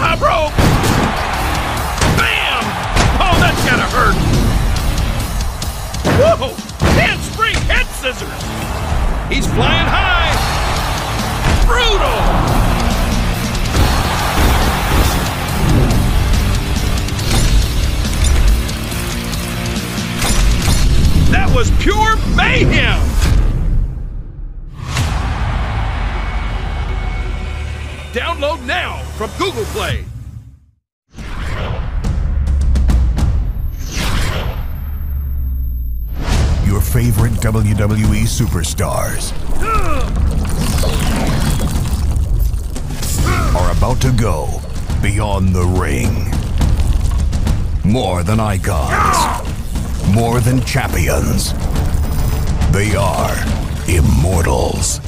top rope! Bam! Oh, that's gotta hurt! Whoa! Handspring head scissors! He's flying high! Brutal! That was pure mayhem! Download now from Google Play. Your favorite WWE superstars are about to go beyond the ring. More than icons, more than champions. They are immortals.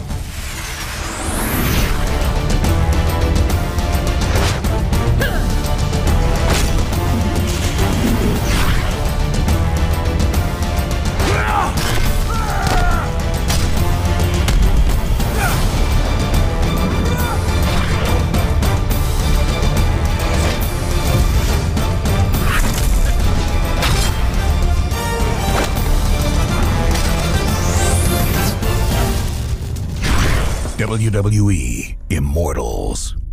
WWE Immortals.